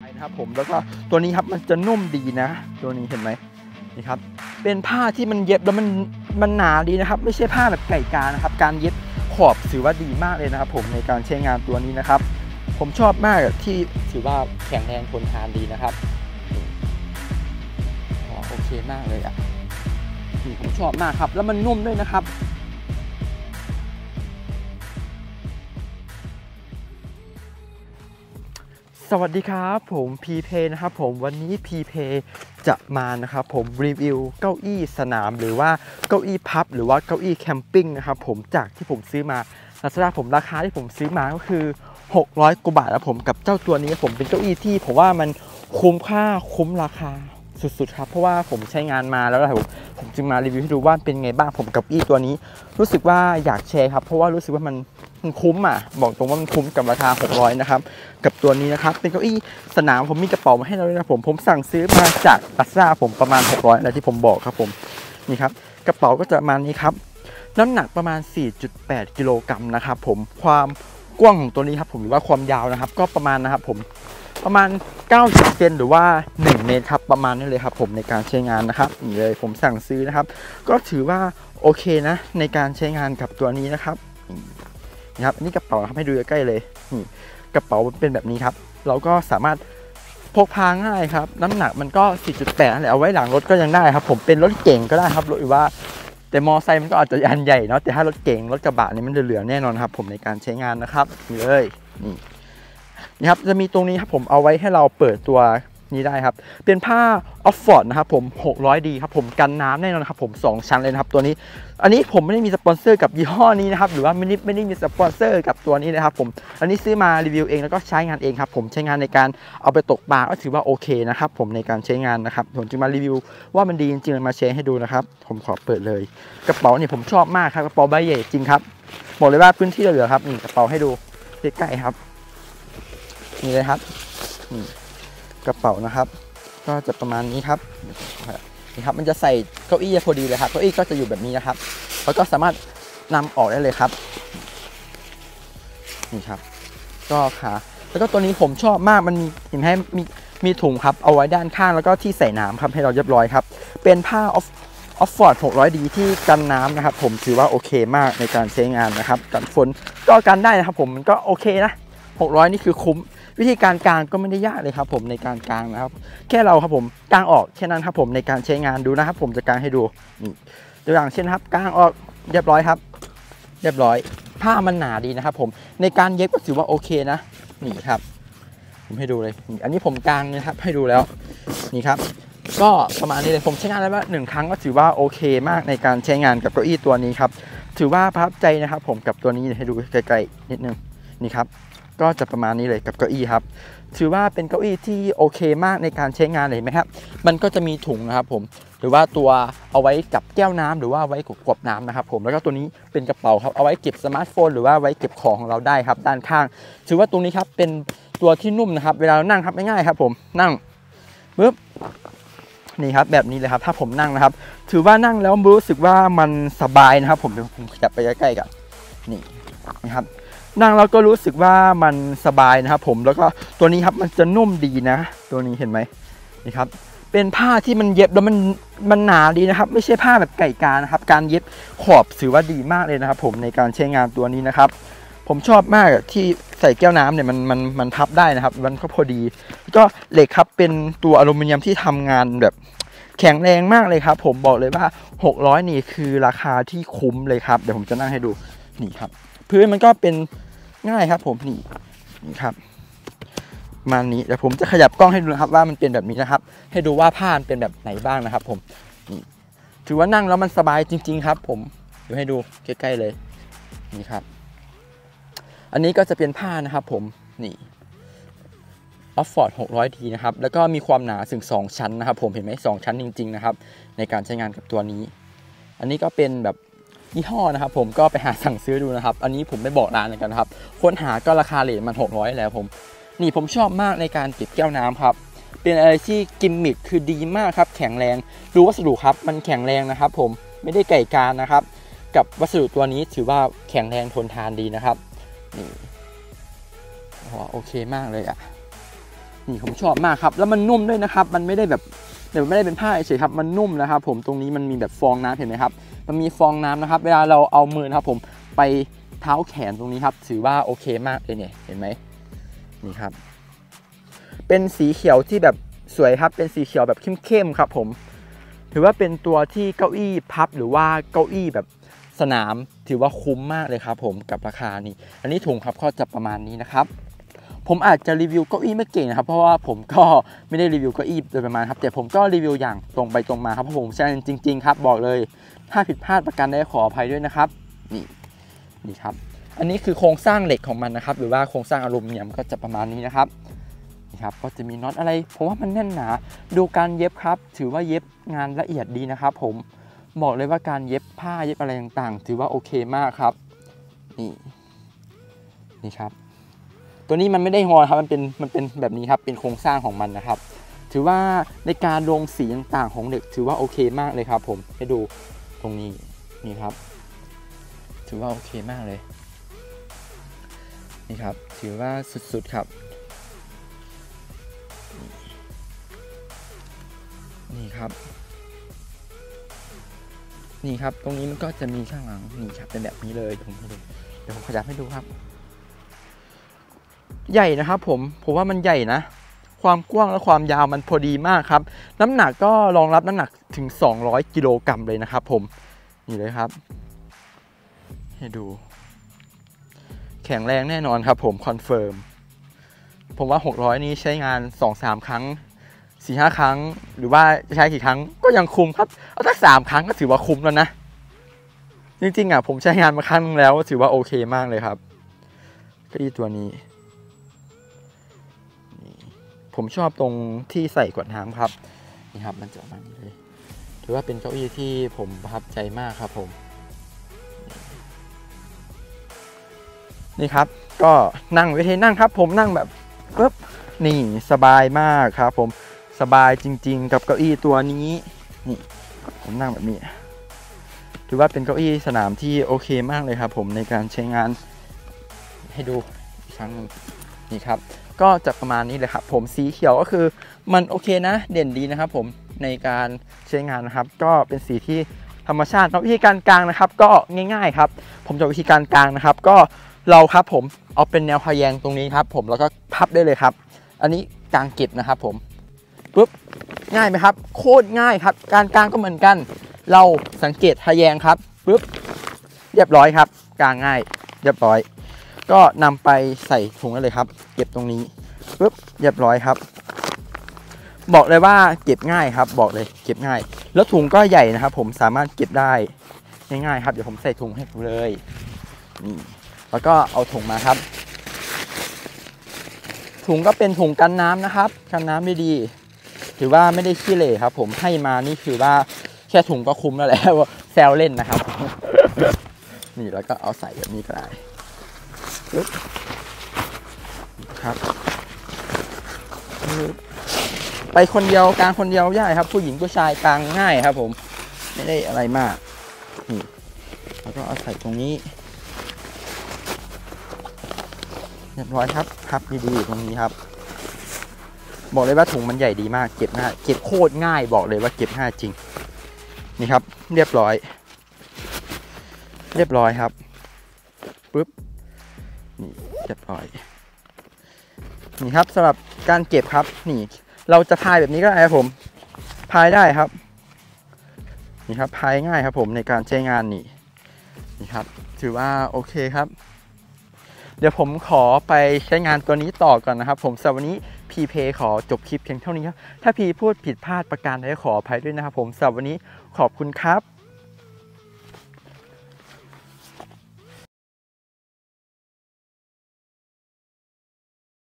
นะครับผมแล้วก็ตัวนี้ครับมันจะนุ่มดีนะตัวนี้เห็นไหมนี่ครับเป็นผ้าที่มันเย็บแล้วมันหนาดีนะครับไม่ใช่ผ้าแบบไก่กานะครับการเย็บขอบถือว่าดีมากเลยนะครับผมในการใช้งานตัวนี้นะครับผมชอบมากที่ถือว่าแข็งแรงทนทานดีนะครับโอเคมากเลยผมชอบมากครับแล้วมันนุ่มด้วยนะครับสวัสดีครับผมพีเพนะครับผมวันนี้พีเพจะมานะครับผมรีวิวเก้าอี้สนามหรือว่าเก้าอี้พับหรือว่าเก้าอี้แคมปิ้งนะครับผมจากที่ผมซื้อมาราคาที่ผมซื้อมาก็คือ600 กว่าบาทนะผมกับเจ้าตัวนี้ผมเป็นเก้าอี้ที่ผมว่ามันคุ้มค่าคุ้มราคาสุดๆครับเพราะว่าผมใช้งานมาแล้วผมจึงมารีวิวให้ดูว่าเป็นไงบ้างผมกับเก้าอี้ตัวนี้รู้สึกว่าอยากแชร์ครับเพราะว่ารู้สึกว่ามันคุ้มบอกตรงว่ามันคุ้มกับราคา600นะครับกับตัวนี้นะครับเป็นเก้าอี้สนามผมมีกระเป๋ามาให้เราด้วยนะผมสั่งซื้อมาจากลาซาด้าผมประมาณ600อะไรที่ผมบอกครับผมนี่ครับกระเป๋าก็จะประมาณนี้ครับน้ำหนักประมาณ 4.8 กิโลกรัมนะครับผมความกว้างของตัวนี้ครับผมหรือว่าความยาวนะครับก็ประมาณนะครับผมประมาณ90 เซนหรือว่า1 เมตรครับประมาณนี้เลยครับผมในการใช้งานนะครับนี่เลยผมสั่งซื้อนะครับก็ถือว่าโอเคนะในการใช้งานกับตัวนี้นะครับนะครับอันนี้กระเป๋าให้ดูใกล้ๆเลยนี่กระเป๋าเป็นแบบนี้ครับเราก็สามารถพกพาง่ายครับน้ำหนักมันก็ 4.8 นั่นแหละเอาไว้หลังรถก็ยังได้ครับผมเป็นรถเก๋งก็ได้ครับหรือว่าแต่มอไซค์มันก็อาจจะอันใหญ่เนาะแต่ถ้ารถเก๋งรถกระบะนี่มันเหลือแน่นอนครับผมในการใช้งานนะครับนี่เลยนี่ครับจะมีตรงนี้ครับผมเอาไว้ให้เราเปิดตัวนี้ได้ครับเป็นผ้าออฟฟอร์ดนะครับผม600Dครับผมกันน้ำแน่นอนครับผม2 ชั้นเลยนะครับตัวนี้อันนี้ผมไม่ได้มีสปอนเซอร์กับยี่ห้อนี้นะครับหรือว่าไม่ได้มีสปอนเซอร์กับตัวนี้นะครับผมอันนี้ซื้อมารีวิวเองแล้วก็ใช้งานเองครับผมใช้งานในการเอาไปตกปลาก็ถือว่าโอเคนะครับผมในการใช้งานนะครับผมจึงมารีวิวว่ามันดีจริงๆมาแชร์ให้ดูนะครับผมขอเปิดเลยกระเป๋าเนี่ยผมชอบมากครับกระเป๋าใบใหญ่จริงครับบอกเลยว่าพื้นที่เหลือครับนี่กระเป๋าให้ดูใกล้ๆครับนี่เลยครับกระเป๋านะครับก็จะประมาณนี้ครับนี่ครับมันจะใส่เก้าอี้พอดีเลยครับเก้าอี้ก็จะอยู่แบบนี้นะครับแล้วก็สามารถนำออกได้เลยครับนี่ครับก็ขาแล้วก็ตัวนี้ผมชอบมากมันเห็นให้มีถุงครับเอาไว้ด้านข้างแล้วก็ที่ใส่น้ำครับให้เราเรียบร้อยครับเป็นผ้าออฟฟอร์ด 600D ที่กันน้ำนะครับผมถือว่าโอเคมากในการใช้งานนะครับกันฝนก็กันได้นะครับผมมันก็โอเคนะ600นี่คือคุ้มวิธีการกางก็ไม่ได้ยากเลยครับผมในการกางนะครับแค่เราครับผมกางออกแค่นั้นครับผมในการใช้งานดูนะครับผมจะกางให้ดูนี่ตัวอย่างเช่นครับกางออกเรียบร้อยครับเรียบร้อยผ้ามันหนาดีนะครับผมในการเย็บก็ถือว่าโอเคนะนี่ครับผมให้ดูเลยอันนี้ผมกางนะครับให้ดูแล้วนี่ครับก็ประมาณนี้เลยผมใช้งานได้ว่า1 ครั้งก็ถือว่าโอเคมากในการใช้งานกับเก้าอี้ตัวนี้ครับถือว่าประทับใจนะครับผมกับตัวนี้ให้ดูไกลๆนิดนึงนี่ครับก็จะประมาณนี้เลยกับเก้าอี้ครับถือว่าเป็นเก้าอี้ที่โอเคมากในการใช้งานเลยไหมครับมันก็จะมีถุงนะครับผมหรือว่าตัวเอาไว้กับแก้วน้ำหรือว่าไว้กดน้ำนะครับผมแล้วก็ตัวนี้เป็นกระเป๋าครับเอาไว้เก็บสมาร์ทโฟนหรือว่าไว้เก็บของของเราได้ครับด้านข้างถือว่าตรงนี้ครับเป็นตัวที่นุ่มนะครับเวลาเรานั่งครับง่ายๆครับผมนั่งปึ๊บนี่ครับแบบนี้เลยครับถ้าผมนั่งนะครับถือว่านั่งแล้วรู้สึกว่ามันสบายนะครับผมขยับไปใกล้ๆกันนี่นะครับนั่งแล้วก็รู้สึกว่ามันสบายนะครับผมแล้วก็ตัวนี้ครับมันจะนุ่มดีนะตัวนี้เห็นไหมนี่ครับเป็นผ้าที่มันเย็บแล้วมันหนาดีนะครับไม่ใช่ผ้าแบบไก่กานะครับการเย็บขอบถือว่าดีมากเลยนะครับผมในการใช้งานตัวนี้นะครับผมชอบมากที่ใส่แก้วน้ำเนี่ยมันพับได้นะครับมันก็พอดีก็เหล็กครับเป็นตัวอลูมิเนียมที่ทำงานแบบแข็งแรงมากเลยครับผมบอกเลยว่า600นี่คือราคาที่คุ้มเลยครับเดี๋ยวผมจะนั่งให้ดูนี่ครับพื้นมันก็เป็นง่ายครับผมนี่ครับมานี้เดี๋ยวผมจะขยับกล้องให้ดูนะครับว่ามันเป็นแบบนี้นะครับให้ดูว่าผ้าเป็นแบบไหนบ้างนะครับผมนี่ถือว่านั่งแล้วมันสบายจริงๆครับผมเดี๋ยวให้ดูใกล้ๆเลยนี่ครับอันนี้ก็จะเป็นผ้านะครับผมนี่ออฟฟอร์ด 600D นะครับแล้วก็มีความหนาถึง2 ชั้นนะครับผมเห็นไหม2 ชั้นจริงๆนะครับในการใช้งานกับตัวนี้อันนี้ก็เป็นแบบยี่ห้อนะครับผมก็ไปหาสั่งซื้อดูนะครับอันนี้ผมไม่บอกร้านกันนะครับค้นหาก็ราคาเลทมัน600แล้วผมนี่ผมชอบมากในการเก็บแก้วน้ำครับเป็นอะไรที่กิมมิคคือดีมากครับแข็งแรงดูวัสดุครับมันแข็งแรงนะครับผมไม่ได้ไก่กานะครับกับวัสดุตัวนี้ถือว่าแข็งแรงทนทานดีนะครับนี่โอเคมากเลยนี่ผมชอบมากครับแล้วมันนุ่มด้วยนะครับมันไม่ได้แบบเดี๋ยวไม่ได้เป็นผ้าเฉยครับมันนุ่มนะครับผมตรงนี้มันมีแบบฟองน้ำเห็นไหมครับมันมีฟองน้ำนะครับเวลาเราเอามือนะครับผมไปเท้าแขนตรงนี้ครับถือว่าโอเคมากเลยเนี่ยเห็นไหมนี่ครับเป็นสีเขียวที่แบบสวยครับเป็นสีเขียวแบบเข้มๆครับผมถือว่าเป็นตัวที่เก้าอี้พับหรือว่าเก้าอี้แบบสนามถือว่าคุ้มมากเลยครับผมกับราคานี้อันนี้ถุงครับก็จะประมาณนี้นะครับผมอาจจะรีวิวเก้าอี้ไม่เก่งนะครับเพราะว่าผมก็ไม่ได้รีวิวเก้าอี้โดยประมาณครับแต่ผมก็รีวิวอย่างตรงไปตรงมาครับเพราะผมใช้จริงๆครับบอกเลยถ้าผิดพลาดประกันได้ขออภัยด้วยนะครับนี่ครับอันนี้คือโครงสร้างเหล็กของมันนะครับหรือว่าโครงสร้างอลูมิเนียมก็จะประมาณนี้นะครับนี่ครับก็จะมีน็อตอะไรผมว่ามันแน่นหนาดูการเย็บครับถือว่าเย็บงานละเอียดดีนะครับผมบอกเลยว่าการเย็บผ้าเย็บอะไรต่างๆถือว่าโอเคมากครับนี่ครับตัวนี้มันไม่ได้งอครับมันเป็นแบบนี้ครับเป็นโครงสร้างของมันนะครับถือว่าในการลงสีต่างๆของเหล็กถือว่าโอเคมากเลยครับผมให้ดูตรงนี้นี่ครับถือว่าโอเคมากเลยนี่ครับถือว่าสุดๆครับนี่ครับตรงนี้มันก็จะมีข้างหลังนี่ครับเป็นแบบนี้เลยผมให้ดูเดี๋ยวผมขยับให้ดูครับใหญ่นะครับผมว่ามันใหญ่นะความกว้างและความยาวมันพอดีมากครับน้ำหนักก็รองรับน้ำหนักถึง200กิโลกรัมเลยนะครับผมนี่เลยครับให้ดูแข็งแรงแน่นอนครับผมคอนเฟิร์มผมว่า600นี้ใช้งาน 2-3 ครั้ง 4-5 ครั้งหรือว่าจะใช้กี่ครั้งก็ยังคุ้มครับเอาสัก3 ครั้งก็ถือว่าคุ้มแล้วนะจริงๆผมใช้งานมาครั้งนึงแล้วถือว่าโอเคมากเลยครับเก้าอี้ตัวนี้ผมชอบตรงที่ใส่ขวดน้ำครับนี่ครับมันจะประมาณนี้เลยถือว่าเป็นเก้าอี้ที่ผมประทับใจมากครับผมนี่ครับก็นั่งวิธีนั่งครับผมนั่งแบบปึ๊บนี่สบายมากครับผมสบายจริงๆกับเก้าอี้ตัวนี้นี่ผมนั่งแบบนี้ถือว่าเป็นเก้าอี้สนามที่โอเคมากเลยครับผมในการใช้งานให้ดูอีกครั้งนึงนี่ครับก็จะประมาณนี้เลยครับผมสีเขียวก็คือมันโอเคนะเด่นดีนะครับผมในการใช้งานนะครับก็เป็นสีที่ธรรมชาติวิธีการกางนะครับก็ง่ายๆครับผมจะวิธีการกางนะครับก็เราครับผมเอาเป็นแนวทะแยงตรงนี้ครับผมแล้วก็พับได้เลยครับอันนี้กางเก็บนะครับผมปุ๊บง่ายไหมครับโคตรง่ายครับการกางก็เหมือนกันเราสังเกตทะแยงครับปุ๊บเรียบร้อยครับกางง่ายเรียบร้อยก็นำไปใส่ถุงได้เลยครับเก็บตรงนี้ปุ๊บเรียบร้อยครับบอกเลยว่าเก็บง่ายครับบอกเลยเก็บง่ายแล้วถุงก็ใหญ่นะครับผมสามารถเก็บได้ง่ายๆครับเดี๋ยวผมใส่ถุงให้ดูเลยนี่แล้วก็เอาถุงมาครับถุงก็เป็นถุงกันน้ำนะครับกันน้ำได้ดีถือว่าไม่ได้ขี้เหร่ครับผมให้มานี่คือว่าแค่ถุงก็คุ้มแล้วแหละแซวเล่นนะครับนี่แล้วก็เอาใส่แบบนี้ก็ได้ครับไปคนเดียวกลางคนเดียวได้ครับผู้หญิงผู้ชายกลางง่ายครับผมไม่ได้อะไรมากนี่แล้วก็เอาใส่ตรงนี้เรียบร้อยครับพับดีๆตรงนี้ครับบอกเลยว่าถุงมันใหญ่ดีมากเก็บง่ายเก็บโคตรง่ายบอกเลยว่าเก็บง่ายจริงนี่ครับเรียบร้อยครับปึ๊บนี่เรียบร้อยนี่ครับสำหรับการเก็บครับนี่เราจะพายแบบนี้ก็ได้ครับผมพายได้ครับนี่ครับพายง่ายครับผมในการใช้งานนี่ครับถือว่าโอเคครับเดี๋ยวผมขอไปใช้งานตัวนี้ต่อก่อนนะครับผมสำหรับวันนี้พีเพขอจบคลิปเพียงเท่านี้ครับถ้าพีพูดผิดพลาดประการใดขออภัยด้วยนะครับผมสำหรับวันนี้ขอบคุณครับ